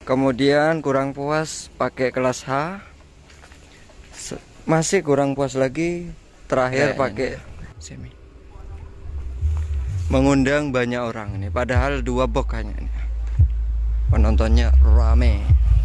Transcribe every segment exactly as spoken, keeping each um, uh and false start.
Kemudian kurang puas pakai kelas H. Masih kurang puas lagi, terakhir pakai semi. Mengundang banyak orang ini, padahal dua box hanya ini. Penontonnya rame.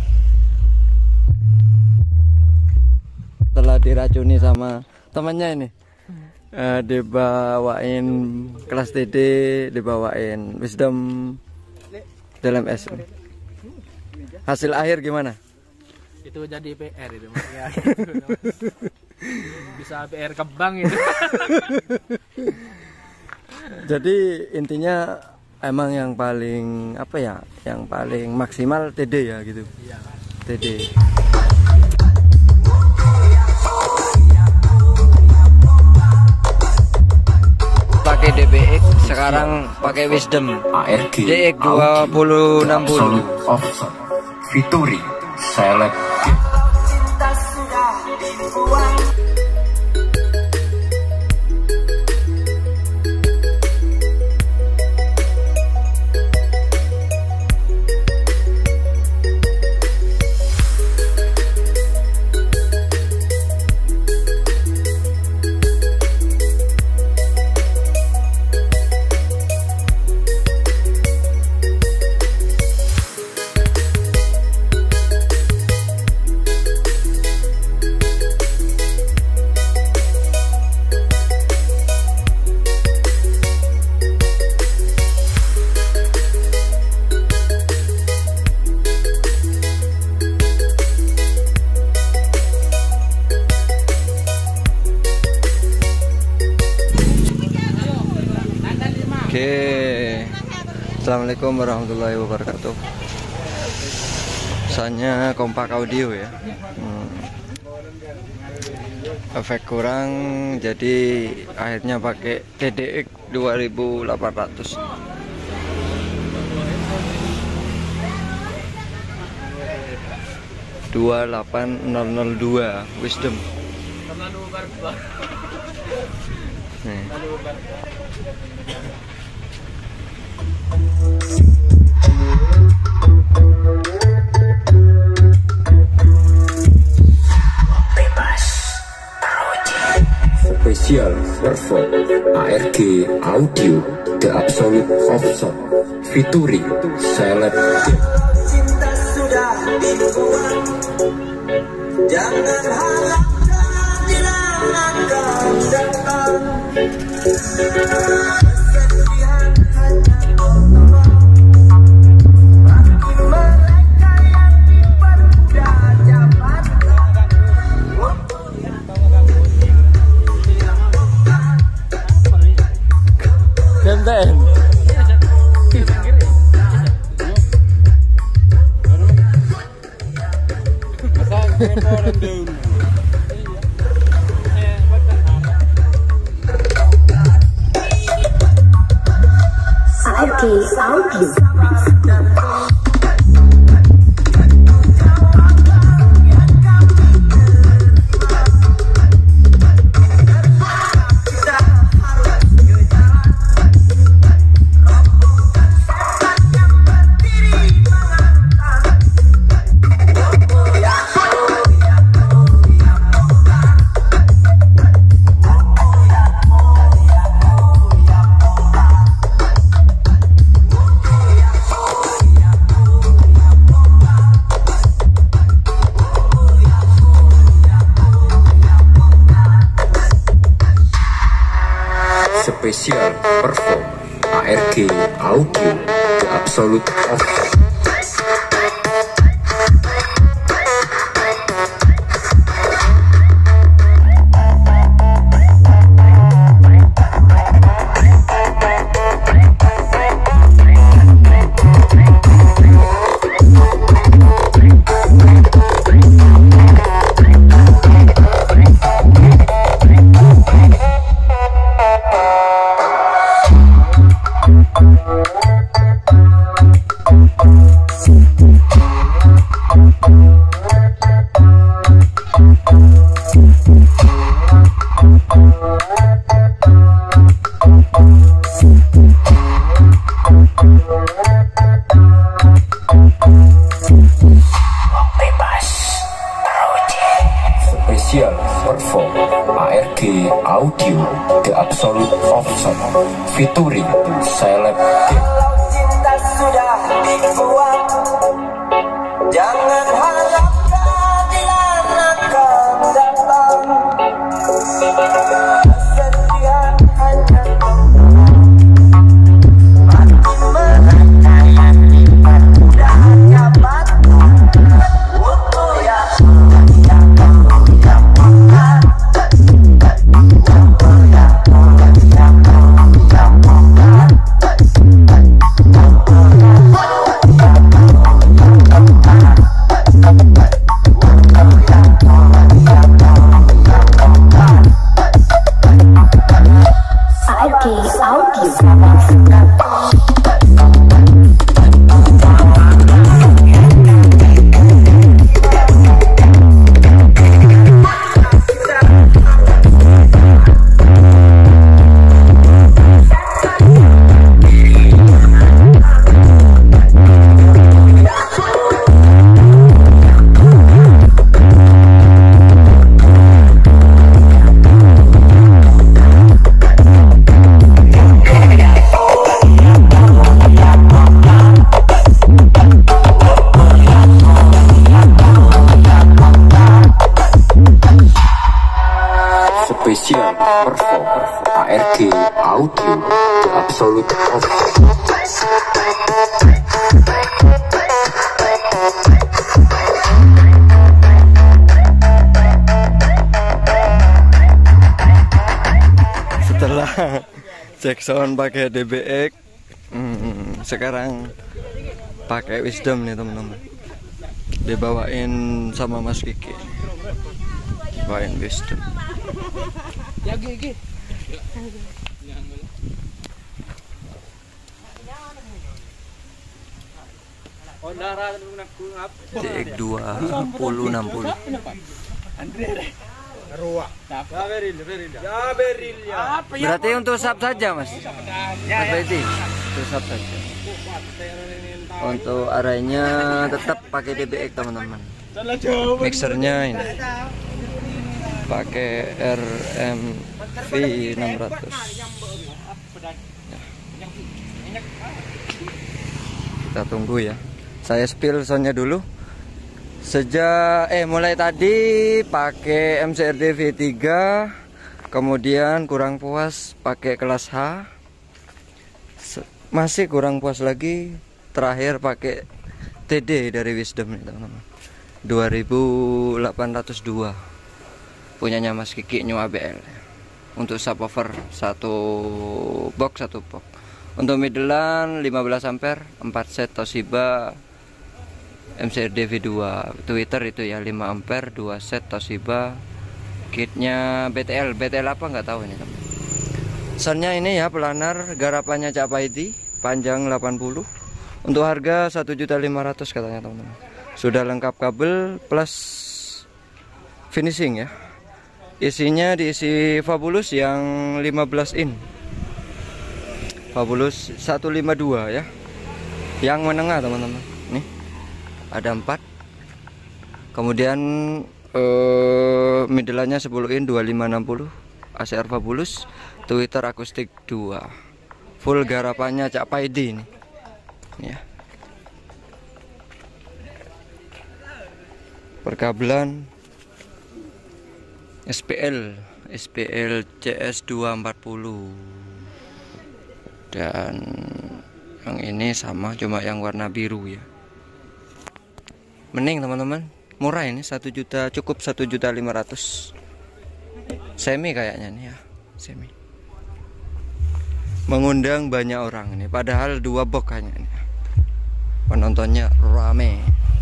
Setelah diracuni sama temannya ini, uh, dibawain kelas T D, dibawain Wisdom dalam S. Hasil akhir gimana? Itu jadi P R itu ya, bisa P R kembang itu. Jadi intinya emang yang paling apa ya, yang paling maksimal T D ya gitu. Iya. T D. Pakai D B X, sekarang pakai Wisdom D X dua puluh enam puluh. Vituri Select. Oke, assalamualaikum warahmatullahi wabarakatuh. Pesannya kompak audio ya. Hmm. Efek kurang, jadi akhirnya pakai T D X dua ribu delapan ratus. dua delapan nol nol dua Wisdom. Nih. Special Perform A R G Audio The Absolute Offset Vituri Select. Cinta sudah dibuang, jangan harap bila engkau datang. Kesedihan hanya bertambah, bagi mereka yang dipermuda jabatan. Genten. A R G Audio. Special Perform A R G Audio The Absolute Offset. Thank you. A R G Audio The Absolute of Sound featuring Celeb Gang. Kalau cinta sudah dibuang, jangan harap keadilan akan datang. Kesedihan hanya bagi mereka yang dipermudah dapat utuh yang yang yang A R K Audio. Spesial perform A R G Audio The Absolute of Setelah Jackson pakai D B X, hmm, sekarang pakai Wisdom nih teman-teman. Dibawain sama Mas Kiki. Bawain Wisdom. Ya gigi. D X dua puluh enam puluh. Berarti untuk sub saja Mas. Mas Beti, untuk sub saja. Untuk arahnya tetap pakai D B X teman-teman. Mixernya ini pakai R M V enam ratus. Kita tunggu ya. Saya spill soundnya dulu. Sejak eh mulai tadi pakai M C R D V tiga, kemudian kurang puas pakai kelas H, masih kurang puas lagi, terakhir pakai T D dari Wisdom nih teman-teman, dua ribu delapan ratus dua, punyanya Mas Kiki New A B L. Untuk subwoofer satu box satu box. Untuk middlean lima belas ampere, empat set Toshiba M C R D V dua, Twitter itu ya lima ampere, dua set Toshiba. Kitnya B T L, B T L apa nggak tahu ini teman. Soundnya ini ya pelanar, garapannya Cak Paidi, panjang delapan puluh. Untuk harga satu juta lima ratus ribu katanya teman-teman. Sudah lengkap kabel plus finishing ya. Isinya diisi Fabulous yang lima belas in, Fabulous seratus lima puluh dua ya, yang menengah teman-teman. Nih ada empat, kemudian eh, middle-nya sepuluh in dua lima enam puluh, A C R Fabulous, Twitter akustik dua, full garapannya Cak Paidi ini ya. Perkabelan S P L S P L C S dua empat nol, dan yang ini sama cuma yang warna biru ya. Mending teman-teman, murah ini satu juta, cukup satu juta lima ratus. Semi kayaknya nih ya, semi. Mengundang banyak orang ini, padahal dua box kayaknya nih. Penontonnya rame.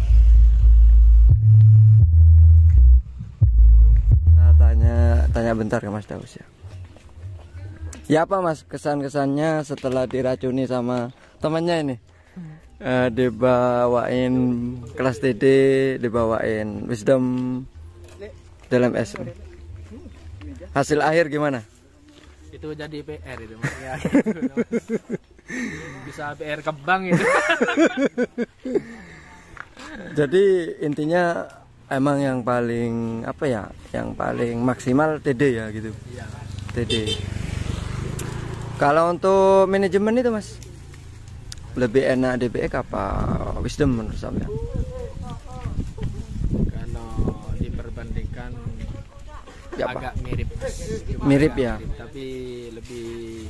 Tanya tanya bentar ke Mas Daus ya. Ya apa Mas kesan-kesannya setelah diracuni sama temannya ini? Uh, dibawain kelas T D, dibawain Wisdom dalam S. Hasil akhir gimana? Itu jadi P R itu Mas. Ya, gitu, bisa P R kembang itu. Jadi intinya emang yang paling apa ya, yang paling maksimal T D ya gitu. Iya. T D. Kalau untuk manajemen itu Mas, lebih enak D B X apa Wisdom menurut saya? Kalau diperbandingkan Ya, Pak. agak mirip. Cuma Mirip agak ya? mirip, tapi lebih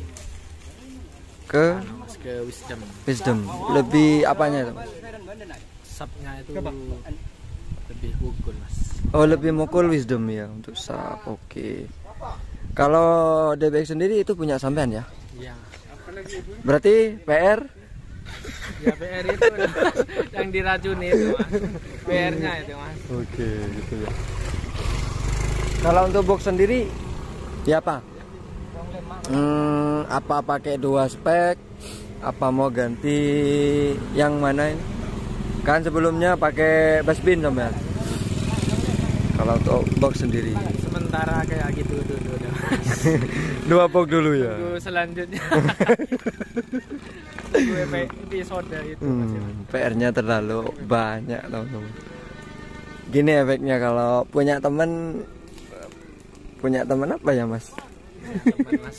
Ke anu, Mas, ke Wisdom. Wisdom. Lebih apanya itu Mas? Subnya itu lebih gugul Mas. Oh, lebih mukul Wisdom ya untuk sub. Oke. Kalau D B X sendiri itu punya sampean ya? Iya. Berarti P R Ya P R itu yang diracuni itu Mas. P R-nya itu Mas. Oke, gitu ya. Kalau untuk box sendiri ya apa? Hmm, apa pakai dua spek? Apa mau ganti yang mana ini? Kan sebelumnya pakai bassbin sampean. Kalau untuk box sendiri Sementara kayak gitu dulu dah. dua box dulu ya. Tunggu selanjutnya. Tunggu episode itu Mas. Hmm, P R-nya terlalu banyak teman-teman. Gini efeknya kalau punya teman punya teman apa ya Mas? Teman Mas.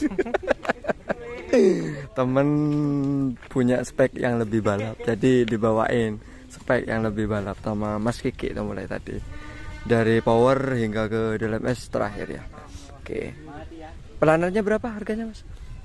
Temen punya spek yang lebih balap, jadi dibawain spek yang lebih balap sama Mas Kiki itu mulai tadi, dari power hingga ke D L M S terakhir ya. Oke, planernya berapa harganya Mas?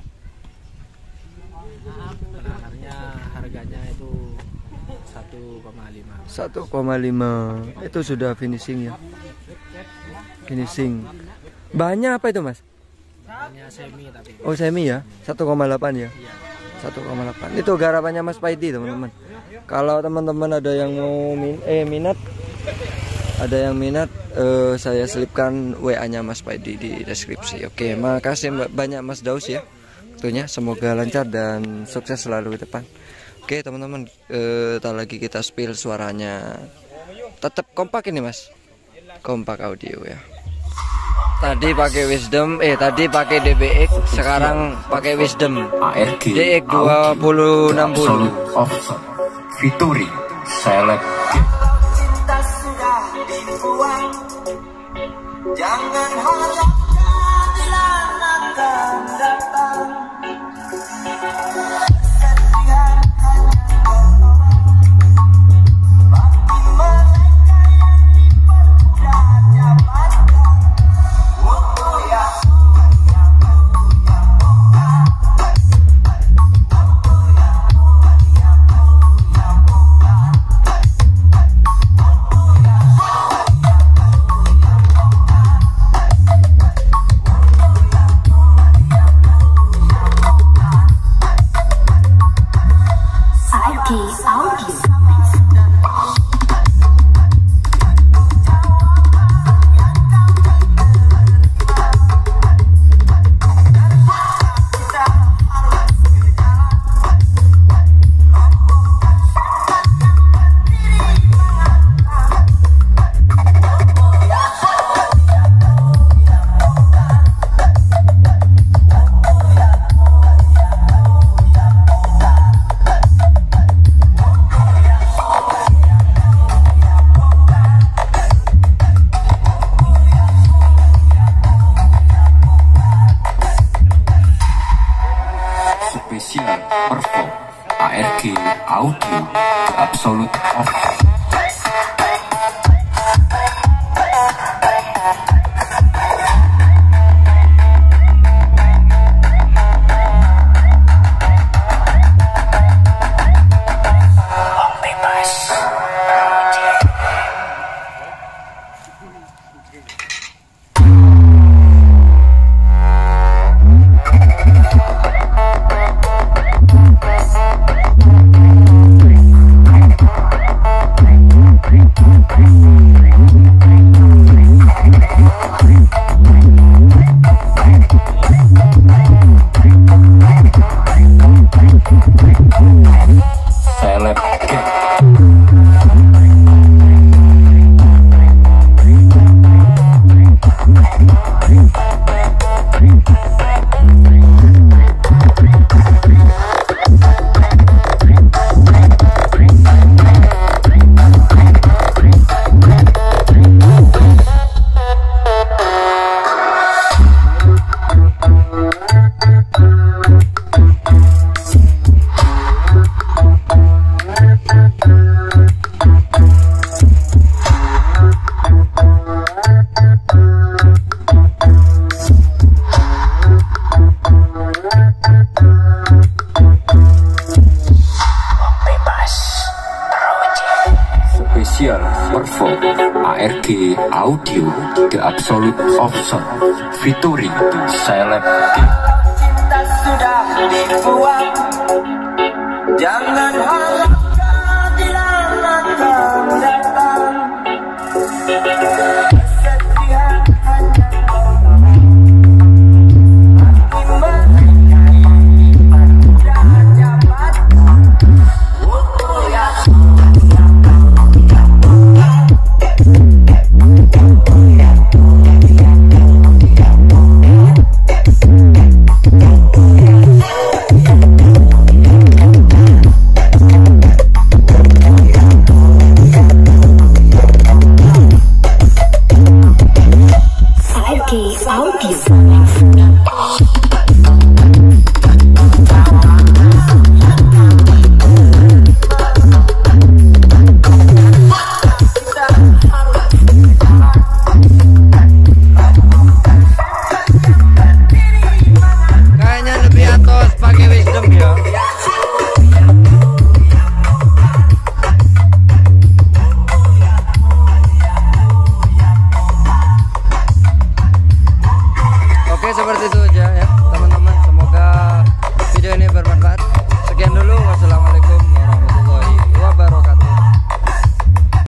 Planernya harganya itu satu koma lima. satu koma lima. Itu sudah finishing ya. Finishing. Bahannya apa itu Mas? Hanya semi tapi. Oh semi ya, satu koma delapan ya. Iya. satu koma delapan. Itu garapannya Mas Paidi teman-teman. Kalau teman-teman ada yang mau min eh minat, ada yang minat, eh, saya selipkan W A-nya Mas Paidi di deskripsi. Oke, makasih banyak Mas Daus ya. Tentunya semoga lancar dan sukses selalu ke depan. Oke teman-teman, eh, tak lagi kita spill suaranya. Tetap kompak ini Mas. Kompak audio ya. Tadi pakai Wisdom, eh tadi pakai D B X, sekarang pakai Wisdom A R G D X dua ribu enam puluh. Absolute Offset featuring Select. Cinta sudah dibuang, jangan harap keadilan akan datang. Kesedihan hanya bagi mereka yang dipermudah jabatan. Oh ya, Special Perform A R G Audio The Absolute of Sound featuring Celeb King. Cinta sudah dibuang, jangan harap